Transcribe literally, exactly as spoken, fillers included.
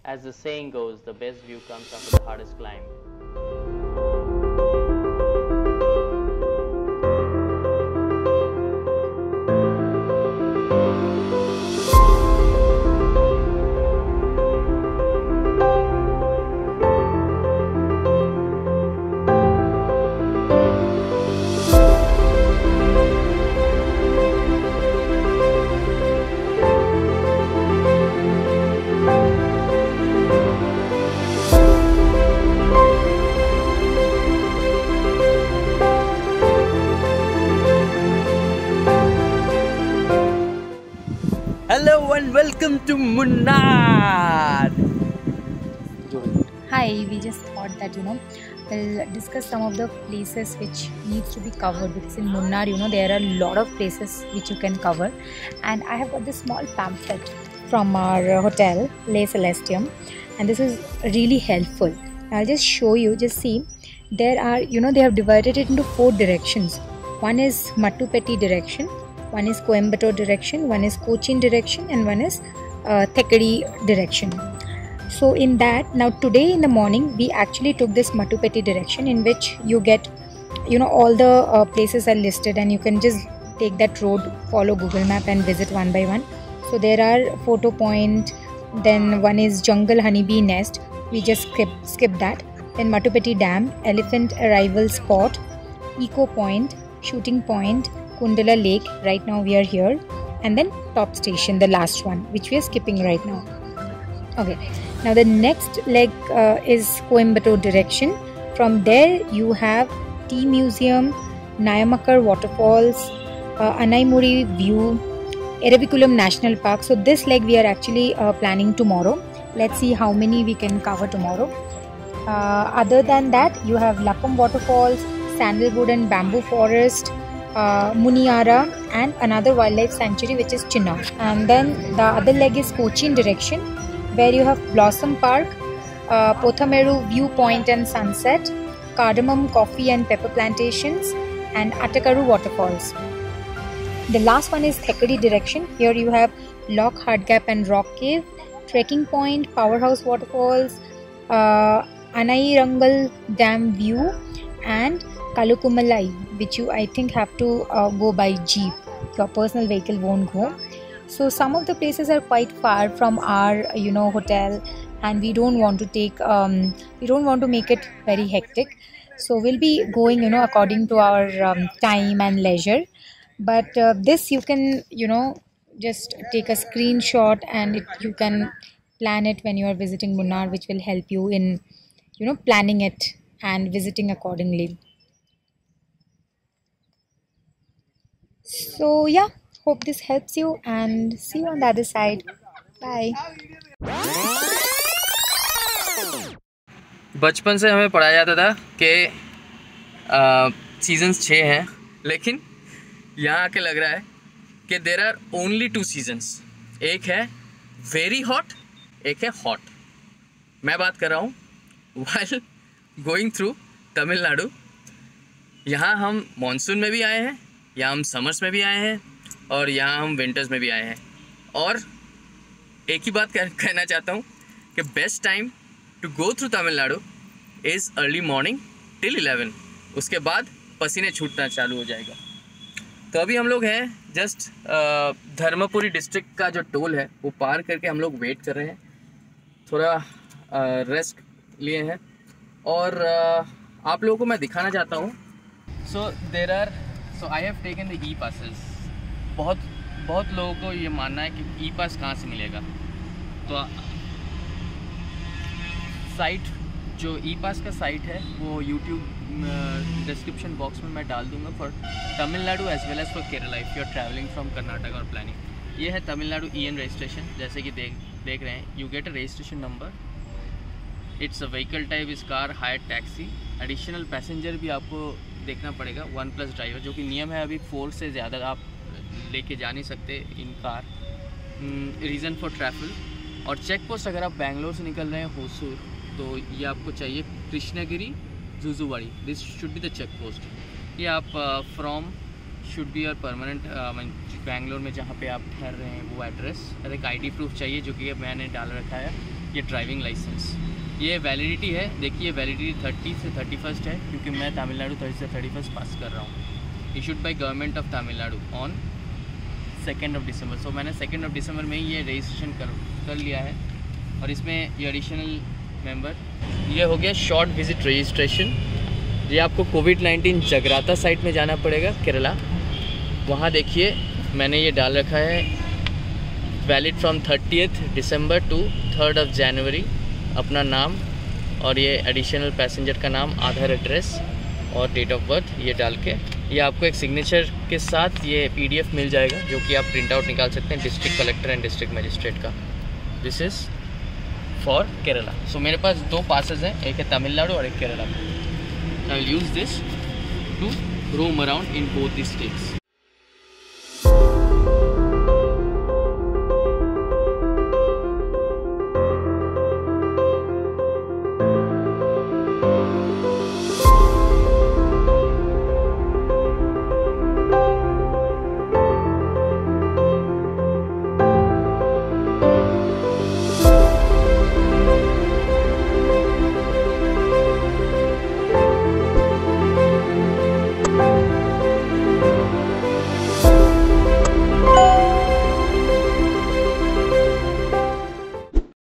As the saying goes, the best view comes after the hardest climb. Hello and welcome to Munnar. Hi, we just thought that you know we'll discuss some of the places which needs to be covered, because in Munnar you know there are a lot of places which you can cover, and I have got this small pamphlet from our hotel Le Celestium, and this is really helpful. I'll just show you. Just see, there are you know they have divided it into four directions. One is Mattupeti direction, one is Coimbatore direction, one is Cochin direction, and one is uh, Thekkady direction. So in that, now today in the morning we actually took this Mattupeti direction, in which you get you know all the uh, places are listed, and you can just take that road, follow Google Map and visit one by one. So there are Photo Point, then one is Jungle Honeybee Nest, we just skip, skip that. Then Mattupeti Dam, Elephant Arrival Spot, Eco Point, Shooting Point, Kundala Lake, right now we are here, and then Top Station, the last one, which we are skipping right now. Okay, now the next leg uh, is Coimbatore direction. From there you have Tea Museum, Nayamakar Waterfalls, uh, Anaimuri View, Eraviculam National Park. So this leg we are actually uh, planning tomorrow. Let's see how many we can cover tomorrow. Uh, other than that, you have Lappam Waterfalls, Sandalwood and Bamboo Forest, Uh, Muniara, and another wildlife sanctuary which is Chinnaur. And then the other leg is Cochin direction, where you have Blossom Park, uh, Pothameru Viewpoint and Sunset, Cardamom Coffee and Pepper Plantations, and Attakaru Waterfalls. The last one is Thekkady direction. Here you have Loch Hardgap and Rock Cave, Trekking Point, Powerhouse Waterfalls, uh, Anairangal Dam View, and Kalukumalai, which you I think have to uh, go by jeep. Your personal vehicle won't go. So some of the places are quite far from our you know hotel, and we don't want to take um, we don't want to make it very hectic. So we'll be going you know according to our um, time and leisure. But uh, this you can you know just take a screenshot, and it, you can plan it when you are visiting Munnar, which will help you in you know planning it and visiting accordingly. So yeah, hope this helps you, and see you on the other side. Bye. बचपन से हमें पढ़ाया जाता था कि seasons छः हैं, लेकिन यहाँ आके लग रहा है कि there are only two seasons. एक है वेरी हॉट, एक है हॉट. मैं बात कर रहा हूँ वाइल गोइंग थ्रू तमिलनाडु. यहाँ हम मानसून में भी आए हैं, यहाँ हम समर्स में भी आए हैं, और यहाँ हम विंटर्स में भी आए हैं. और एक ही बात कहना चाहता हूँ कि best time to go through Tamil Nadu is early morning till eleven. उसके बाद पसीने छूटना चालू हो जाएगा. तो अभी हम लोग हैं जस्ट धर्मपुरी डिस्ट्रिक्ट का जो टोल है वो पार करके हम लोग वेट कर रहे हैं. थोड़ा रेस्ट लिए हैं, और uh, आप लोगों को मैं दिखाना चाहता हूँ. So there are so I have taken the e passes. बहुत बहुत लोगों को ये मानना है कि ई पास कहाँ से मिलेगा. तो साइट जो ई पास का साइट है वो यूट्यूब डिस्क्रिप्शन बॉक्स में मैं डाल दूंगा for Tamil Nadu as well as for Kerala if you are travelling from Karnataka और प्लानिंग. ये है तमिलनाडु ई एन रजिस्ट्रेशन. जैसे कि देख देख रहे हैं, you get a registration number. It's a vehicle type is car hire taxi. Additional passenger भी आपको देखना पड़ेगा, वन प्लस ड्राइवर, जो कि नियम है अभी फोर से ज़्यादा आप लेके जा नहीं सकते in car. Reason for travel. और चेक पोस्ट अगर आप बैंगलोर से निकल रहे हैं होसूर, तो ये आपको चाहिए Krishnagiri Jujuvadi. This should be the check post. ये आप from should be your permanent Bangalore में जहाँ पे आप ठहर रहे हैं वो एड्रेस. एक आईडी प्रूफ चाहिए जो कि मैंने डाल रखा है. ये ड्राइविंग लाइसेंस, ये वैलिडिटी है, देखिए वैलिडिटी थर्टी से थर्टी फर्स्ट है, क्योंकि मैं तमिलनाडु थर्टी से थर्टी फर्स्ट पास कर रहा हूँ। Issued by government of Tamil Nadu on second of December. So मैंने सेकेंड ऑफ दिसंबर में ही ये रजिस्ट्रेशन कर कर लिया है। और इसमें ये एडिशनल मेंबर, ये हो गया शॉर्ट विजिट रजिस्ट्रेशन। ये आपको कोविड नाइन्टीन जगराता साइट में जाना पड़ेगा, केरला। वहाँ देखिए मैंने ये डाल रखा है, valid from thirtieth December to third of January, अपना नाम और ये एडिशनल पैसेंजर का नाम, आधार एड्रेस और डेट ऑफ बर्थ ये डाल के, ये आपको एक सिग्नेचर के साथ ये पीडीएफ मिल जाएगा, जो कि आप प्रिंट आउट निकाल सकते हैं district collector and district magistrate का। This is for Kerala. So मेरे पास दो पासेस हैं, एक है तमिलनाडु और एक केरला का। I will use this to roam around in both the states.